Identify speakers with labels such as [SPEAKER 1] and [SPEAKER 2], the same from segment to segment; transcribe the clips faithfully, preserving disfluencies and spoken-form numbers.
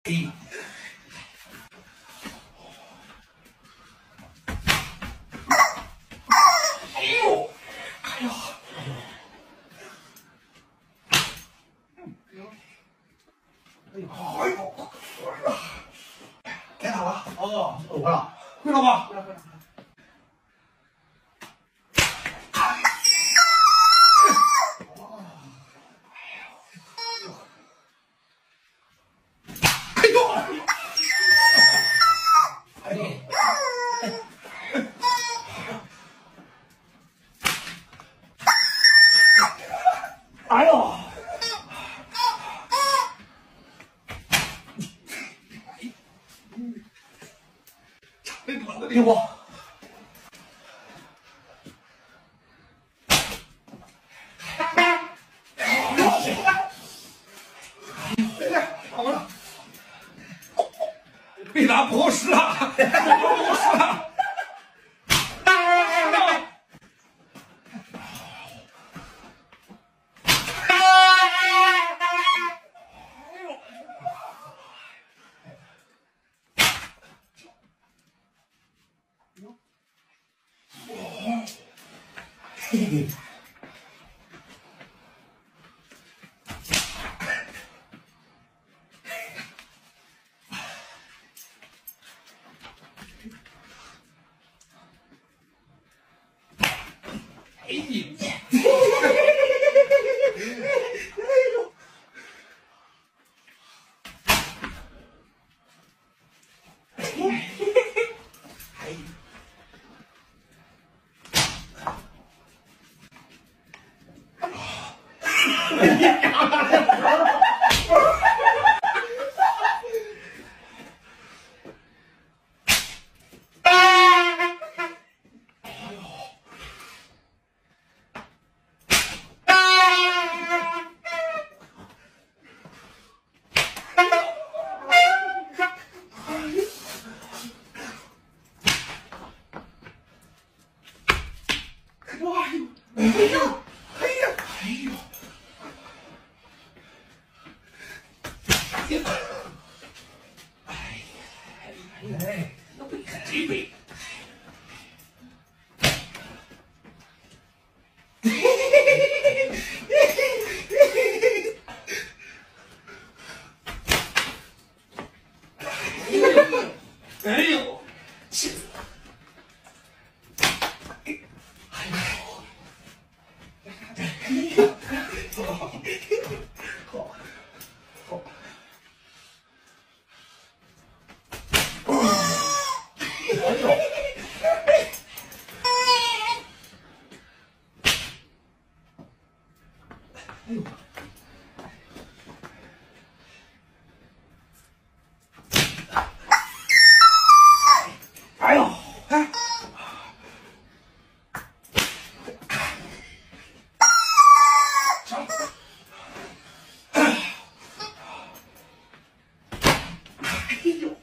[SPEAKER 1] 哎，哎呦，哎呦，哎呦，哎呦，该打了。哦，我了，会了吧？会了，会了。 哎呦！差点撞到你我。好了，被打不好使了，不好使了。 嘿嘿。哎你！哎呦！哎。 哎呦！哎呀！哎呦！哎呀！哎哎，那不看这杯。嘿嘿嘿嘿嘿嘿嘿！哎呦！气死！哎呦！好，好。哎呦！哎呦！哎呦！哎！上！哎呦！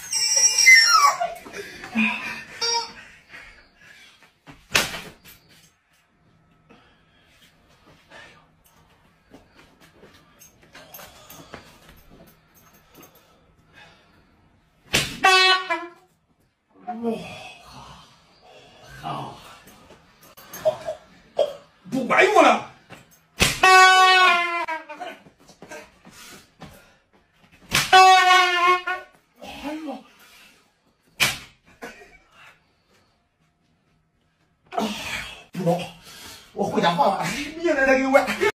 [SPEAKER 1] 哇！好，不管用了。哎呦！哎呦！不懂，我回家换了，明天再给我。